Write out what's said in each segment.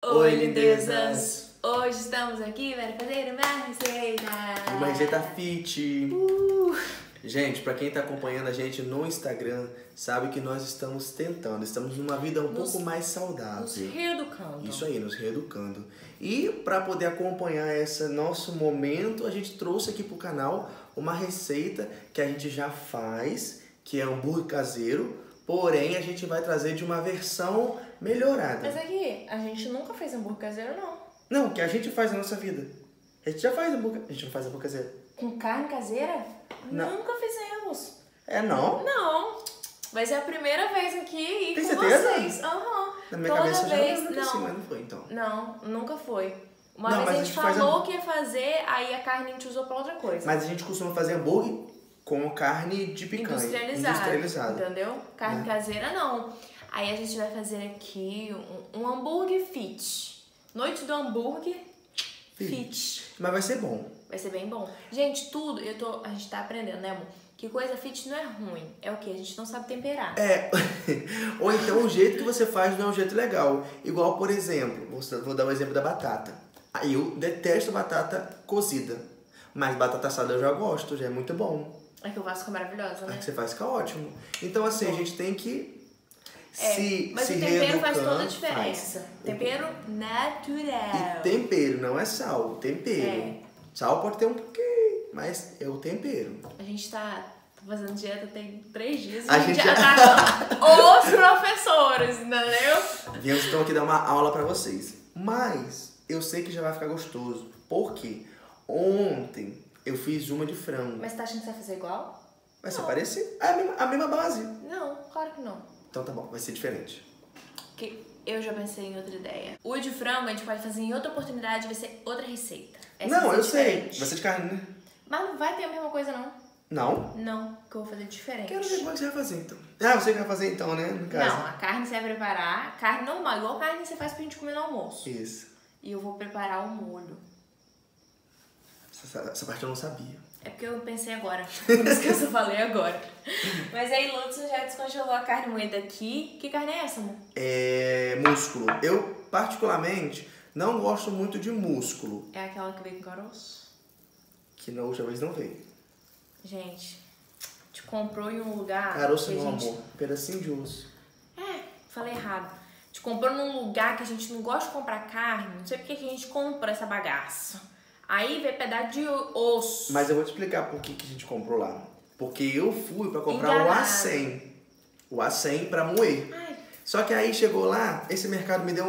Oi, lindezas! Hoje estamos aqui para fazer uma receita. Uma receita fit. Gente, pra quem tá acompanhando a gente no Instagram, sabe que nós estamos numa vida um pouco mais saudável. Nos reeducando. Isso aí, nos reeducando. E para poder acompanhar esse nosso momento, a gente trouxe aqui pro canal uma receita que a gente já faz, que é hambúrguer caseiro, porém a gente vai trazer de uma versão melhorada. Mas aqui, a gente nunca fez hambúrguer caseiro, não. Não, o que a gente faz na nossa vida. A gente já faz hambúrguer, a gente não faz hambúrguer caseiro. Com carne caseira? Não. Nunca fizemos. É não? Não. Vai ser a primeira vez aqui e Tem com certeza? vocês. Aham. Na minha Toda cabeça vez, já lembra não. assim, mas não foi então. Não, nunca foi. Uma Não, vez mas a gente faz falou que ia fazer, aí a carne a gente usou pra outra coisa. Mas a gente costuma fazer hambúrguer com carne de picanha. Industrializada. Entendeu? Carne caseira não. Aí a gente vai fazer aqui um hambúrguer fit. Noite do hambúrguer fit. Mas vai ser bom. Vai ser bem bom. Gente, tudo, a gente tá aprendendo, né, amor? Que coisa fit não é ruim. É o quê? A gente não sabe temperar. É. Ou então o jeito que você faz não é um jeito legal. Igual, por exemplo, vou dar um exemplo da batata. Aí eu detesto batata cozida. Mas batata assada eu já gosto, já é muito bom. É que eu faço ficar maravilhosa, né? É que você faz ficar ótimo. Então assim, a gente tem que mas o tempero faz toda a diferença. Tempero natural. E tempero, não é sal, tempero. Sal pode ter um pouquinho, mas é o tempero. A gente tá fazendo dieta tem 3 dias e a gente gente já tá os professores, entendeu? Viemos então aqui dar uma aula pra vocês. Mas eu sei que já vai ficar gostoso. Por quê? Ontem eu fiz uma de frango. Mas você tá achando que você vai fazer igual? Vai ser parecido. É a mesma base. Não, claro que não. Então tá bom, vai ser diferente. Que eu já pensei em outra ideia. O de frango a gente pode fazer em outra oportunidade, vai ser outra receita. Essa Não, vai eu ser sei. diferente. Vai ser de carne, né? Mas não vai ter a mesma coisa, não. Não? Não, que eu vou fazer diferente. Quero ver como é que você vai fazer então. Ah, você que vai fazer então, né? No caso. Não, a carne você vai preparar, carne normal, igual carne você faz pra gente comer no almoço. Isso. E eu vou preparar o molho. Essa parte eu não sabia. É porque eu pensei agora, por isso que eu só falei agora. Mas aí, Lúcio já descongelou a carne moída aqui. Que carne é essa, amor? É músculo. Eu, particularmente, não gosto muito de músculo. É aquela que veio com caroço? Que na última vez não veio. Gente, te comprou em um lugar... Caroço que não, a gente... amor. Pedacinho de osso. Falei errado. Te comprou num lugar que a gente não gosta de comprar carne. Não sei porque que a gente compra essa bagaça. Aí veio pedaço de osso. Mas eu vou te explicar por que a gente comprou lá. Porque eu fui pra comprar Enganado. o A100. O A100 pra moer. Ai. Só que aí chegou lá, esse mercado me deu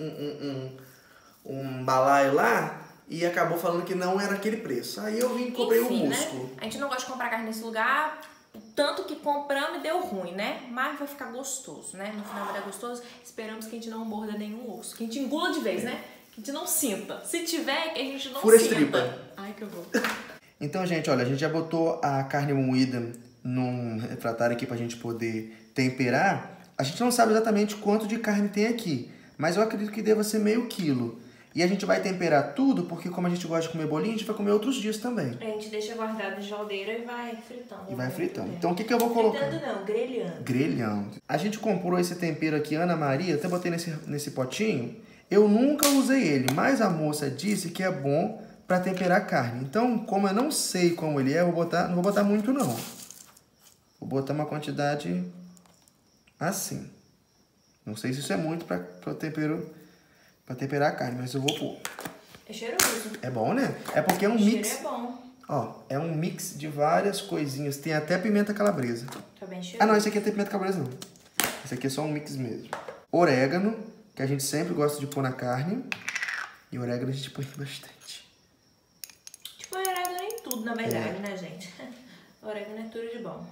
um balaio lá e acabou falando que não era aquele preço. Aí eu vim e comprei o músculo. Né? A gente não gosta de comprar carne nesse lugar, tanto que compramos e deu ruim, né? Mas vai ficar gostoso, né? No final vai dar gostoso. Esperamos que a gente não morda nenhum osso. Que a gente engula de vez, né? Que a gente não sinta. Se tiver, que a gente não Fura sinta. estripa. Ai, que horror. Então, gente, olha, a gente já botou a carne moída num refratário aqui pra gente poder temperar. A gente não sabe exatamente quanto de carne tem aqui, mas eu acredito que deva ser meio quilo. E a gente vai temperar tudo, porque como a gente gosta de comer bolinho, a gente vai comer outros dias também. A gente deixa guardado na geladeira e vai fritando. E vai fritando. Então, o que eu vou colocar? Fritando não, grelhando. Grelhando. A gente comprou esse tempero aqui, Ana Maria, até botei nesse potinho. Eu nunca usei ele, mas a moça disse que é bom para temperar carne. Então, como eu não sei como ele é, não vou botar muito não. Vou botar uma quantidade assim. Não sei se isso é muito para temperar a carne, mas eu vou pôr. É cheiroso. É bom, né? É porque é um O mix. cheiro é bom. Ó, é um mix de várias coisinhas. Tem até pimenta calabresa. Tá bem cheiroso. Ah, não, esse aqui não tem pimenta calabresa não. Esse aqui é só um mix mesmo. Orégano, que a gente sempre gosta de pôr na carne. E orégano a gente põe bastante. Tipo, orégano em tudo, na verdade, né, gente? Orégano é tudo de bom.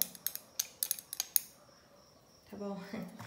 Tá bom.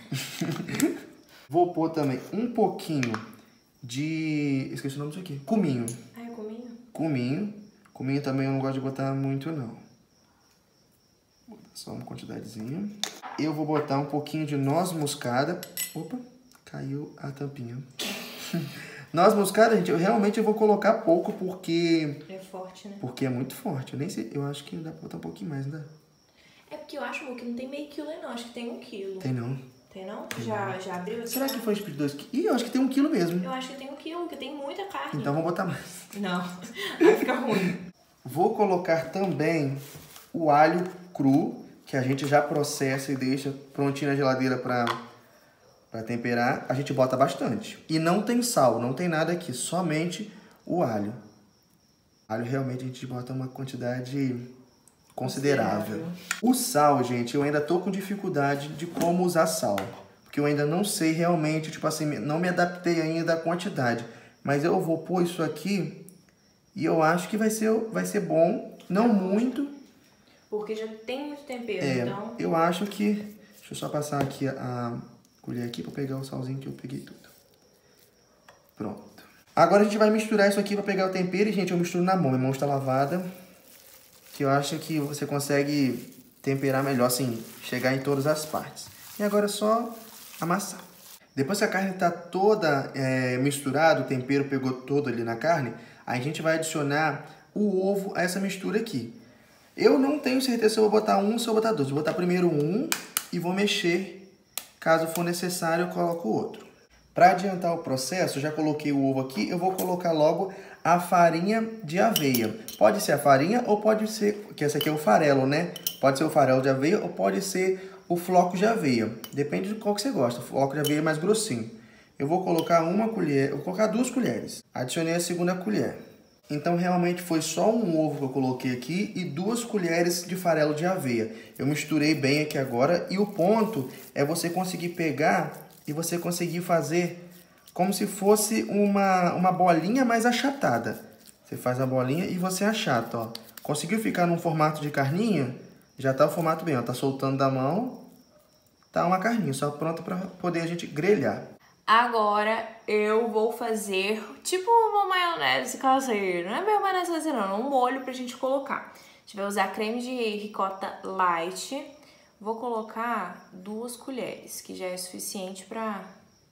Vou pôr também um pouquinho de... Esqueci o nome disso aqui. Cominho. Ah, é cominho? Cominho. Cominho também eu não gosto de botar muito, não. Vou botar só uma quantidadezinha. Eu vou botar um pouquinho de noz moscada. Opa, caiu a tampinha. Noz moscada, gente, eu vou colocar pouco porque... É forte, né? Porque é muito forte. Eu nem sei, eu acho que dá pra botar um pouquinho mais, não dá? É porque eu acho, amor, que não tem meio quilo aí não. Acho que tem 1 quilo. Tem não. Tem não? Já abriu aqui? Será que foi de 2 quilos? Ih, eu acho que tem 1 quilo mesmo. Eu acho que tem 1 quilo, porque tem muita carne. Então vou botar mais. Não, aí fica ruim. Vou colocar também o alho cru, que a gente já processa e deixa prontinho na geladeira para temperar. A gente bota bastante. E não tem sal, não tem nada aqui, somente o alho. Alho realmente a gente bota uma quantidade considerável. O sal, gente, eu ainda tô com dificuldade de como usar sal. Porque eu ainda não sei realmente, tipo assim, não me adaptei ainda à quantidade. Mas eu vou pôr isso aqui e eu acho que vai ser bom, não muito. Porque já tem muito tempero, então... Eu acho que... Deixa eu só passar aqui a colher aqui pra pegar o salzinho que eu peguei tudo. Pronto. Agora a gente vai misturar isso aqui pra pegar o tempero. E, gente, eu misturo na mão. Minha mão está lavada. Que eu acho que você consegue temperar melhor, assim, chegar em todas as partes. E agora é só amassar. Depois que a carne está toda misturada, o tempero pegou todo ali na carne, a gente vai adicionar o ovo a essa mistura aqui. Eu não tenho certeza se eu vou botar um ou se eu vou botar dois. Vou botar primeiro um e vou mexer. Caso for necessário, eu coloco o outro. Para adiantar o processo, já coloquei o ovo aqui, eu vou colocar logo a farinha de aveia. Pode ser a farinha ou pode ser, que essa aqui é o farelo, né? Pode ser o farelo de aveia ou pode ser o floco de aveia. Depende de qual que você gosta. O floco de aveia é mais grossinho. Eu vou colocar uma colher, eu vou colocar 2 colheres. Adicionei a segunda colher. Então realmente foi só um ovo que eu coloquei aqui e 2 colheres de farelo de aveia. Eu misturei bem aqui agora e o ponto é você conseguir pegar e você conseguir fazer como se fosse uma bolinha mais achatada. Você faz a bolinha e você achata, ó. Conseguiu ficar num formato de carninha? Já tá o formato bem, ó. Tá soltando da mão. Tá uma carninha, só pronta para poder a gente grelhar. Agora eu vou fazer tipo uma maionese caseira. Não é meio maionese caseira, não. Um molho pra gente colocar. A gente vai usar creme de ricota light. Vou colocar 2 colheres, que já é suficiente para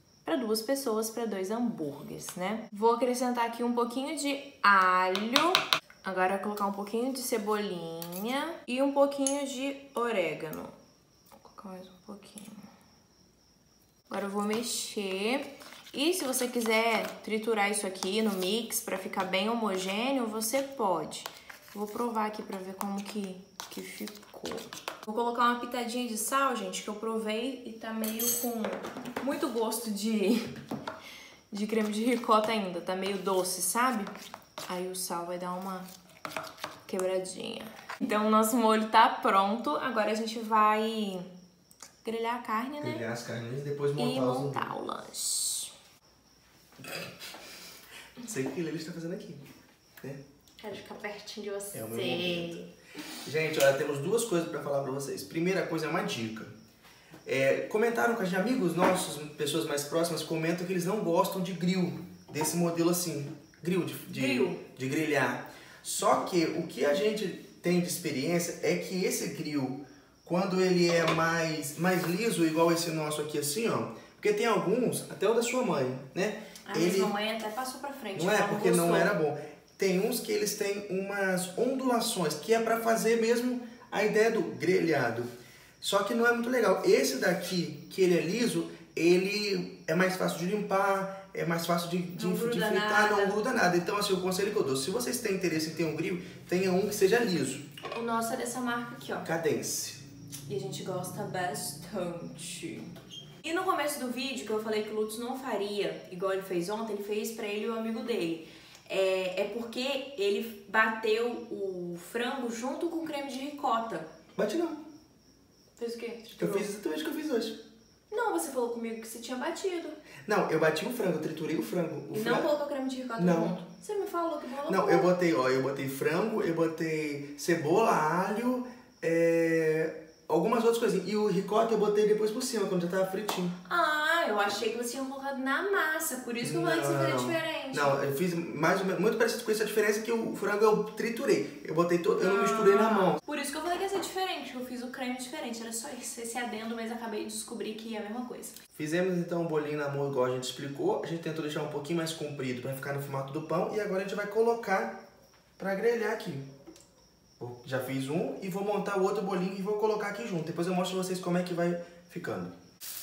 2 pessoas, para 2 hambúrgueres, né? Vou acrescentar aqui um pouquinho de alho. Agora eu vou colocar um pouquinho de cebolinha e um pouquinho de orégano. Vou colocar mais um pouquinho. Agora eu vou mexer. E se você quiser triturar isso aqui no mix para ficar bem homogêneo, você pode. Vou provar aqui para ver como que ficou. Vou colocar uma pitadinha de sal, gente, que eu provei e tá meio com muito gosto de creme de ricota ainda. Tá meio doce, sabe? Aí o sal vai dar uma quebradinha. Então o nosso molho tá pronto. Agora a gente vai grelhar a carne, né? Grelhar as carnes e depois montar o lanche. Não sei o que ele está fazendo aqui, né? Quero ficar pertinho de você. É o meu momento. Gente, olha, temos 2 coisas para falar para vocês. Primeira coisa é uma dica. Comentaram com a gente, amigos nossos, pessoas mais próximas, comentam que eles não gostam de grill, desse modelo assim, grill de grelhar. Só que o que a gente tem de experiência é que esse grill, quando ele é mais liso, igual esse nosso aqui assim, ó, porque tem alguns, até o da sua mãe, né? Sua mãe até passou pra frente. Não é, porque não era bom. Tem uns que eles têm umas ondulações, que é para fazer mesmo a ideia do grelhado. Só que não é muito legal. Esse daqui, que ele é liso, ele é mais fácil de limpar, é mais fácil de fritar, não gruda nada. Então, assim, o conselho que eu dou, se vocês têm interesse em ter um grill, tenha um que seja liso. O nosso é dessa marca aqui, ó. Cadence. E a gente gosta bastante. E no começo do vídeo, que eu falei que o Lutz não faria igual ele fez ontem, ele fez pra ele e o amigo dele. É porque ele bateu o frango junto com o creme de ricota. Bate não. Fez o quê? Eu fiz exatamente o que eu fiz hoje. Não, você falou comigo que você tinha batido. Não, eu bati o frango, eu triturei o frango. E não colocou creme de ricota junto? Você me falou que rolou. Não, eu botei frango, eu botei cebola, alho, algumas outras coisinhas. E o ricota eu botei depois por cima, quando já tava fritinho. Ah, eu achei que você tinha colocado na massa, por isso que eu falei que você faria diferente. Não, eu fiz mais ou menos, muito parecido com isso, a diferença é que o frango eu triturei. Eu botei todo, eu não misturei na mão. Por isso que eu falei que ia ser diferente, que eu fiz o creme diferente. Era só esse adendo, mas acabei de descobrir que é a mesma coisa. Fizemos então um bolinho na mão igual a gente explicou. A gente tentou deixar um pouquinho mais comprido para ficar no formato do pão. E agora a gente vai colocar para grelhar aqui. Já fiz um e vou montar o outro bolinho e vou colocar aqui junto. Depois eu mostro pra vocês como é que vai ficando.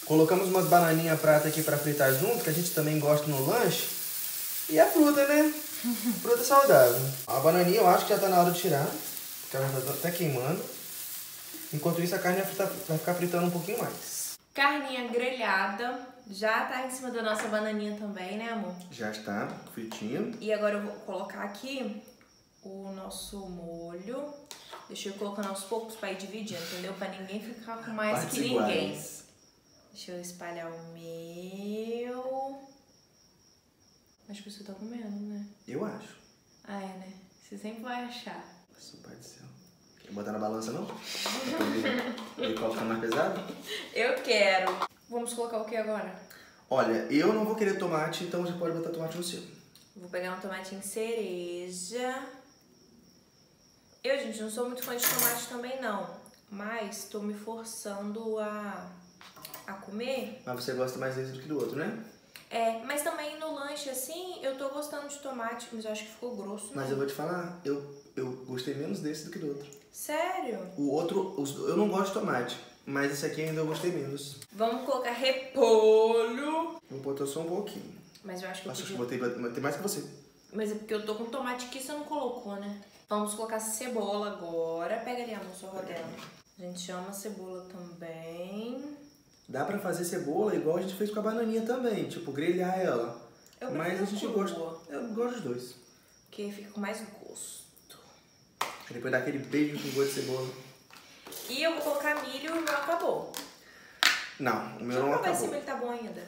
Colocamos umas bananinhas prata aqui pra fritar junto, que a gente também gosta no lanche. E a fruta, né? Fruta saudável. A bananinha eu acho que já tá na hora de tirar, porque ela já tá até queimando. Enquanto isso a carne vai ficar fritando um pouquinho mais. Carninha grelhada. Já tá em cima da nossa bananinha também, né, amor? Já está fritinho. E agora eu vou colocar aqui o nosso molho. Deixa eu ir colocando aos poucos pra ir dividindo, entendeu? Pra ninguém ficar com mais Partes que ninguém. iguais. Deixa eu espalhar o meu. Acho que você tá comendo, né? Eu acho. Ah, é, né? Você sempre vai achar. Nossa, pai do céu. Quer botar na balança, não? Pra ver qual fica mais pesado? Eu quero. Vamos colocar o que agora? Olha, eu não vou querer tomate, então você pode botar tomate no seu. Vou pegar um tomatinho cereja. Eu, gente, não sou muito fã de tomate também, não. Mas tô me forçando a comer. Mas você gosta mais desse do que do outro, né? É, mas também no lanche, assim, eu tô gostando de tomate, mas eu acho que ficou grosso. Mas eu vou te falar, eu gostei menos desse do que do outro. Sério? O outro, eu não gosto de tomate, mas esse aqui ainda eu gostei menos. Vamos colocar repolho. Vou botar só um pouquinho. Mas eu acho que Nossa, eu acho podia... que botei mais que você. Mas é porque eu tô com tomate aqui, você não colocou, né? Vamos colocar cebola agora. Pega ali a moça rodela. A gente ama cebola também. Dá pra fazer cebola igual a gente fez com a bananinha também, tipo, grelhar ela. Mas a gente gosta. Eu gosto dos dois. Porque fica com mais gosto. Aí depois dá aquele beijo com gosto de cebola. E eu vou colocar milho e o meu acabou. Não, o meu Deixa não eu provar acabou. se ele tá bom ainda.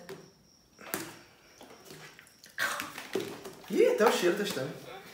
Ih, até o cheiro tá estranho.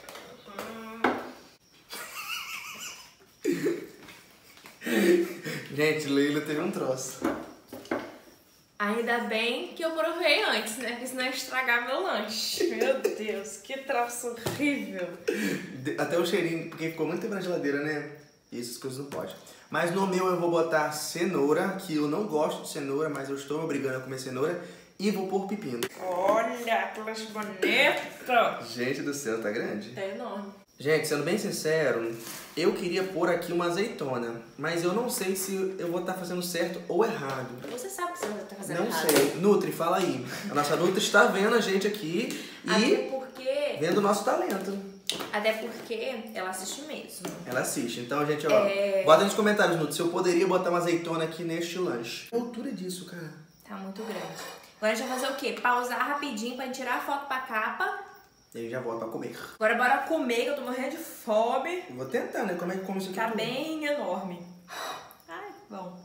Gente, Leila teve um troço. Ainda bem que eu provei antes, né? Porque senão ia estragar meu lanche. Meu Deus, que troço horrível. Até o cheirinho, porque ficou muito tempo na geladeira, né? E essas coisas não pode. Mas no meu eu vou botar cenoura, que eu não gosto de cenoura, mas eu estou me obrigando a comer cenoura. E vou pôr pepino. Olha, que lanche bonito. Gente do céu, tá grande? Tá enorme. Gente, sendo bem sincero, eu queria pôr aqui uma azeitona, mas eu não sei se eu vou estar fazendo certo ou errado. Você sabe que você tá fazendo Não errado. sei. Nutri, fala aí. A nossa Nutri está vendo a gente aqui Até e porque... vendo o nosso talento. Até porque ela assiste mesmo. Ela assiste. Então, gente, ó, bota nos comentários, Nutri, se eu poderia botar uma azeitona aqui neste lanche. Que altura disso, cara? Tá muito grande. Agora a gente vai fazer o quê? Pausar rapidinho pra gente tirar a foto pra capa. E aí já volto pra comer. Agora bora comer, que eu tô morrendo de fome. Eu vou tentar, né? Como é que come isso aqui Tá tudo? bem enorme. Ai, bom.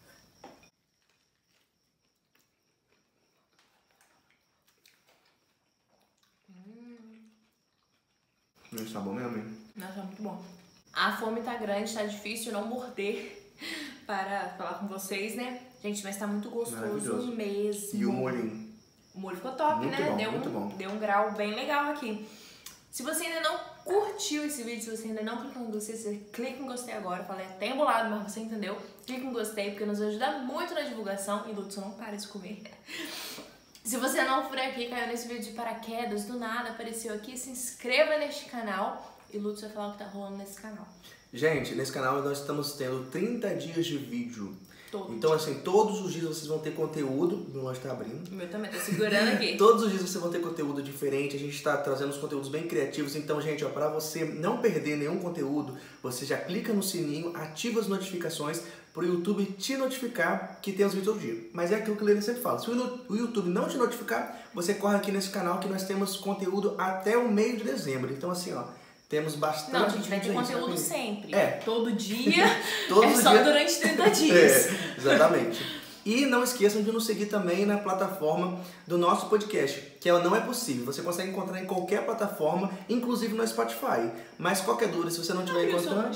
Não está bom mesmo, hein? Nossa, muito bom. A fome tá grande, tá difícil não morder para falar com vocês, né? Gente, mas tá muito gostoso Maravilhoso. mesmo. E o molhinho? O molho ficou top, Muito né? bom, muito bom. Deu um grau bem legal aqui. Se você ainda não curtiu esse vídeo, se você ainda não clicou em gostei, você clica em gostei agora. Eu falei até embolado, mas você entendeu. Clica em gostei, porque nos ajuda muito na divulgação. E Lúcio, não para de comer. Se você não for aqui, caiu nesse vídeo de paraquedas, do nada apareceu aqui, se inscreva neste canal. E Lúcio vai falar o que tá rolando nesse canal. Gente, nesse canal nós estamos tendo 30 dias de vídeo. Todo Então, assim, todos os dias vocês vão ter conteúdo. Meu lanche tá abrindo. O meu também, tô segurando aqui. Todos os dias vocês vão ter conteúdo diferente. A gente está trazendo os conteúdos bem criativos. Então, gente, ó, para você não perder nenhum conteúdo, você já clica no sininho, ativa as notificações pro YouTube te notificar que tem os vídeos todo dia. Mas é aquilo que o Leila sempre fala. Se o YouTube não te notificar, você corre aqui nesse canal que nós temos conteúdo até o meio de dezembro. Então, assim, ó, temos bastante. Não, a gente vai ter vídeos aí, conteúdo sabe? sempre. É. Todo dia. Todo é só dia. durante 30 dias. É, exatamente. E não esqueçam de nos seguir também na plataforma do nosso podcast, que não é possível. Você consegue encontrar em qualquer plataforma, inclusive no Spotify. Mas qualquer dúvida, se você não estiver encontrando,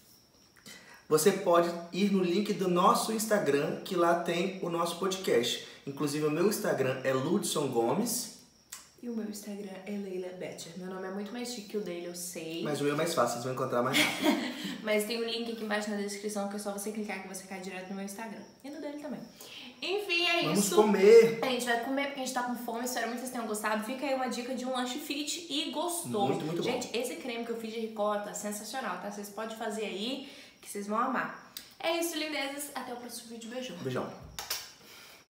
você pode ir no link do nosso Instagram, que lá tem o nosso podcast. Inclusive, o meu Instagram é Ludson Gomes. E o meu Instagram é Leila Betcher. Meu nome é muito mais chique que o dele, eu sei. Mas o meu é mais fácil, vocês vão encontrar mais rápido. Mas tem o link aqui embaixo na descrição, que é só você clicar que você cai direto no meu Instagram. E no dele também. Enfim, é Vamos isso. comer! A gente vai comer porque a gente tá com fome. Espero muito que vocês tenham gostado. Fica aí uma dica de um lanche fit e gostoso. Muito, muito bom. Gente, esse creme que eu fiz de ricota é sensacional, tá? Vocês podem fazer aí, que vocês vão amar. É isso, lindezas. Até o próximo vídeo. Beijão. Beijão.